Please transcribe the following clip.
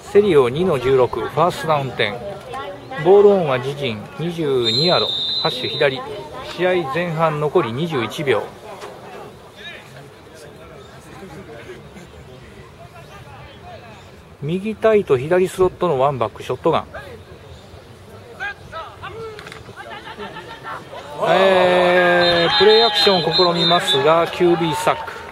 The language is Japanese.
セリオ2の16、ファーストダウン10。ボールオンは自陣22ヤード、ハッシュ左。試合前半残り21秒。右タイト左スロットのワンバックショットガン。プレーアクションを試みますが QB サック。